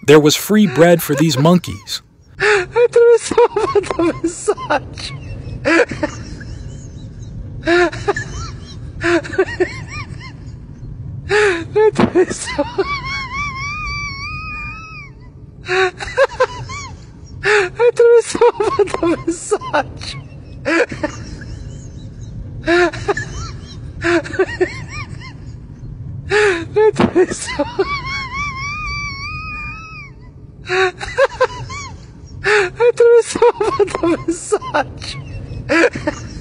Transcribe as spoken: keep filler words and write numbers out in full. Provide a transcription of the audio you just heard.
There was free bread for these monkeys. Atravessava da mensagem. Atravessava. Atravessava da mensagem. Atravessava. Atravessava da mensagem.